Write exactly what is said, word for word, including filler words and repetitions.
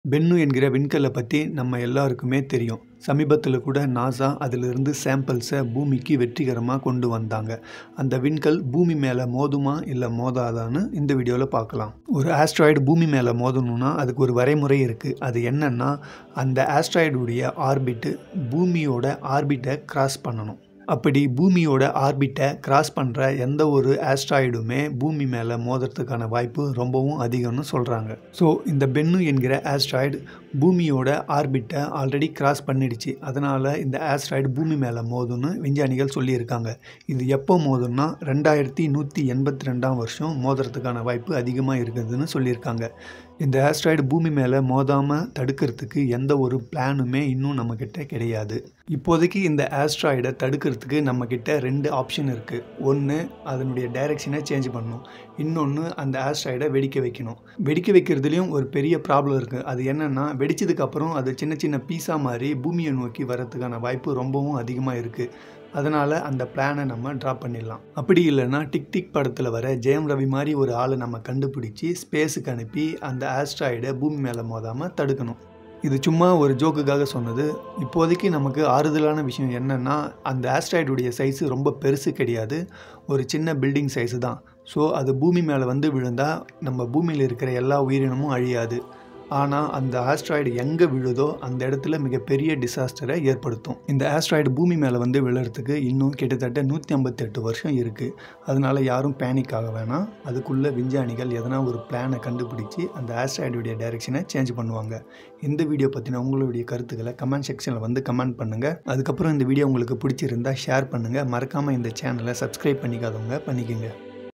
Pen என்கிற விண்கல்லை பற்றி நம்ம எல்லாருக்குமே தெரியும். சமீபத்தில் கூட நாசா அதிலிருந்து சாம்பிள்ஸை பூமிக்கு வெற்றிகரமாக கொண்டு வந்தாங்க. அந்த விண்கல் பூமி மேலே மோதுமா இல்லை மோதாதான்னு இந்த வீடியோவில் பார்க்கலாம். ஒரு ஆஸ்ட்ராய்டு பூமி மேலே மோதணும்னா அதுக்கு ஒரு வரைமுறை இருக்குது. அது என்னன்னா, அந்த ஆஸ்ட்ராய்டுடைய ஆர்பிட்டு பூமியோட ஆர்பிட்டை கிராஸ் பண்ணணும். அப்படி பூமியோட ஆர்பிட்டை கிராஸ் பண்ணுற எந்த ஒரு ஆஸ்ட்ராய்டுமே பூமி மேலே மோதுறதுக்கான வாய்ப்பு ரொம்பவும் அதிகம்னு சொல்கிறாங்க. ஸோ இந்த பென்னு என்கிற ஆஸ்ட்ராய்டு பூமியோட ஆர்பிட்டை ஆல்ரெடி கிராஸ் பண்ணிடுச்சு. அதனால் இந்த ஆஸ்ட்ராய்டு பூமி மேலே மோதுன்னு விஞ்ஞானிகள் சொல்லியிருக்காங்க. இது எப்போ மோதுன்னா ரெண்டாயிரத்தி நூற்றி எண்பத்தி ரெண்டாம் வருஷம் மோதுறதுக்கான வாய்ப்பு அதிகமாக இருக்குதுன்னு சொல்லியிருக்காங்க. இந்த ஆஸ்ட்ராய்டு பூமி மேலே மோதாமல் தடுக்கிறதுக்கு எந்த ஒரு பிளானுமே இன்னும் நம்மக்கிட்ட கிடையாது. இப்போதைக்கு இந்த ஆஸ்ட்ராய்டை தடுக்கிறதுக்கு நம்மக்கிட்ட ரெண்டு ஆப்ஷன் இருக்குது. ஒன்று, அதனுடைய டைரெக்ஷனை சேஞ்ச் பண்ணணும். இன்னொன்று, அந்த ஆஸ்ட்ராய்டை வெடிக்க வைக்கணும். வெடிக்க வைக்கிறதுலையும் ஒரு பெரிய ப்ராப்ளம் இருக்குது. அது என்னென்னா, வெடிச்சதுக்கப்புறம் அது சின்ன சின்ன பீஸாக மாதிரி பூமியை நோக்கி வர்றதுக்கான வாய்ப்பு ரொம்பவும் அதிகமாக இருக்குது. அதனால் அந்த பிளானை நம்ம ட்ராப் பண்ணிடலாம். அப்படி இல்லைன்னா டிக் டிக் படத்தில் வர ஜெயம் ரவி மாதிரி ஒரு ஆளை நம்ம கண்டுபிடிச்சி ஸ்பேஸுக்கு அனுப்பி அந்த ஆஸ்ட்ராய்டை பூமி மேலே மோதாமல் தடுக்கணும். இது சும்மா ஒரு ஜோக்குக்காக சொன்னது. இப்போதைக்கு நமக்கு ஆறுதலான விஷயம் என்னென்னா, அந்த ஆஸ்ட்ராய்டுடைய சைஸு ரொம்ப பெருசு கிடையாது. ஒரு சின்ன பில்டிங் சைஸு தான். ஸோ அது பூமி மேலே வந்து விழுந்தால் நம்ம பூமியில் இருக்கிற எல்லா உயிரினமும் அழியாது. ஆனால் அந்த ஆஸ்ட்ராய்டு எங்கே விழுதோ அந்த இடத்துல மிகப்பெரிய டிசாஸ்டரை ஏற்படுத்தும். இந்த ஆஸ்ட்ராய்டு பூமி மேலே வந்து விழுறதுக்கு இன்னும் கிட்டத்தட்ட நூற்றி ஐம்பத்தி எட்டு வருஷம் இருக்குது. அதனால் யாரும் பேனிக் ஆக வேணாம். அதுக்குள்ளே விஞ்ஞானிகள் எதனா ஒரு பிளானை கண்டுபிடிச்சி அந்த ஆஸ்ட்ராய்டுடைய டைரெக்ஷனை சேஞ்ச் பண்ணுவாங்க. இந்த வீடியோ பற்றின உங்களுடைய கருத்துக்களை கமெண்ட் செக்ஷனில் வந்து கமெண்ட் பண்ணுங்கள். அதுக்கப்புறம் இந்த வீடியோ உங்களுக்கு பிடிச்சிருந்தால் ஷேர் பண்ணுங்கள். மறக்காமல் இந்த சேனலை சப்ஸ்கிரைப் பண்ணிக்காதவங்க பண்ணிக்கோங்க.